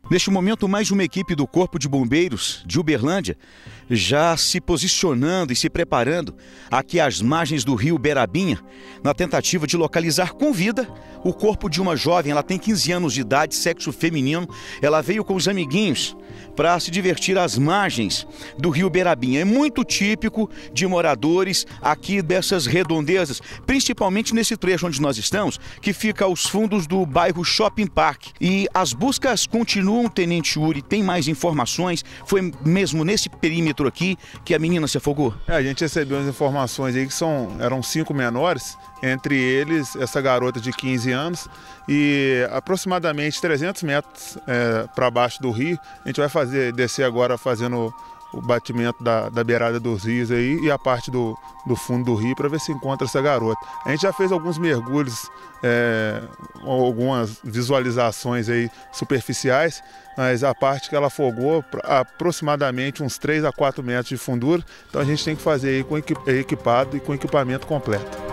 Neste momento, mais uma equipe do Corpo de Bombeiros de Uberlândia já se posicionando e se preparando aqui às margens do rio Berabinha, na tentativa de localizar com vida o corpo de uma jovem. Ela tem 15 anos de idade, sexo feminino. Ela veio com os amiguinhos para se divertir às margens do rio Berabinha. É muito típico de moradores aqui dessas redondezas, principalmente nesse trecho onde nós estamos, que fica aos fundos do bairro Shopping Park. E as buscas continuam, Tenente Uri. Tem mais informações? Foi mesmo nesse perímetro aqui que a menina se afogou? A gente recebeu as informações aí que eram 5 menores, entre eles essa garota de 15 anos e aproximadamente 300 metros para baixo do rio. A gente vai descer agora fazendo o batimento da beirada dos rios aí e a parte do fundo do rio para ver se encontra essa garota. A gente já fez alguns mergulhos, algumas visualizações aí superficiais, mas a parte que ela afogou aproximadamente uns 3 a 4 metros de fundura, então a gente tem que fazer aí com equipado e com equipamento completo.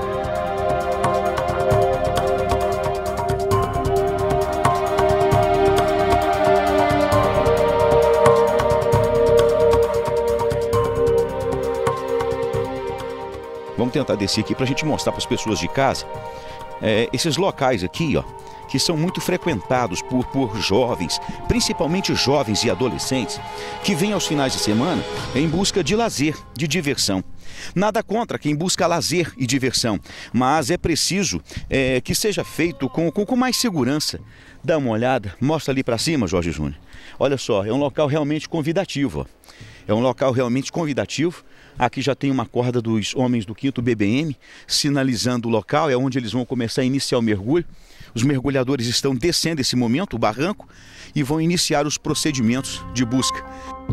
Vamos tentar descer aqui para a gente mostrar para as pessoas de casa esses locais aqui, ó, que são muito frequentados por jovens, principalmente jovens e adolescentes, que vêm aos finais de semana em busca de lazer, de diversão. Nada contra quem busca lazer e diversão, mas é preciso que seja feito com mais segurança. Dá uma olhada, mostra ali para cima, Jorge Júnior. Olha só, é um local realmente convidativo, ó. É um local realmente convidativo. Aqui já tem uma corda dos homens do 5º BBM, sinalizando o local, é onde eles vão começar a iniciar o mergulho. Os mergulhadores estão descendo esse momento, o barranco, e vão iniciar os procedimentos de busca.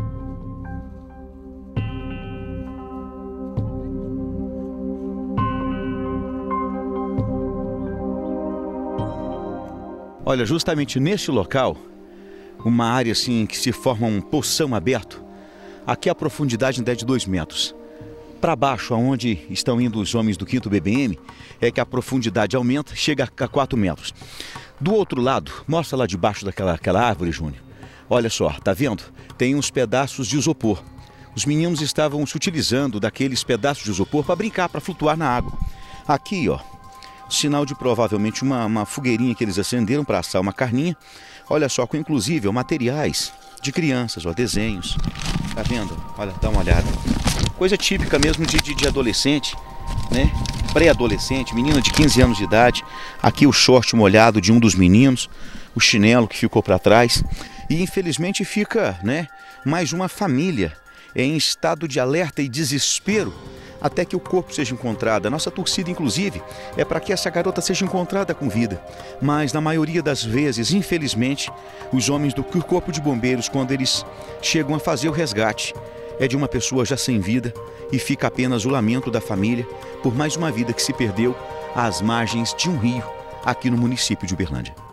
Olha, justamente neste local, uma área assim que se forma um poção aberto. Aqui a profundidade ainda é de 2 metros. Para baixo, aonde estão indo os homens do 5º BBM, é que a profundidade aumenta, chega a 4 metros. Do outro lado, mostra lá debaixo daquela árvore, Júnior. Olha só, tá vendo? Tem uns pedaços de isopor. Os meninos estavam se utilizando daqueles pedaços de isopor para brincar, para flutuar na água. Aqui, ó, sinal de provavelmente uma fogueirinha que eles acenderam para assar uma carninha. Olha só, com inclusive materiais de crianças, ó, desenhos. Tá vendo? Olha, dá uma olhada. Coisa típica mesmo de adolescente, né? Pré-adolescente, menina de 15 anos de idade. Aqui o short molhado de um dos meninos, o chinelo que ficou para trás. E infelizmente fica, né, mais uma família em estado de alerta e desespero até que o corpo seja encontrado. A nossa torcida, inclusive, é para que essa garota seja encontrada com vida. Mas, na maioria das vezes, infelizmente, os homens do Corpo de Bombeiros, quando eles chegam a fazer o resgate, é de uma pessoa já sem vida e fica apenas o lamento da família por mais uma vida que se perdeu às margens de um rio aqui no município de Uberlândia.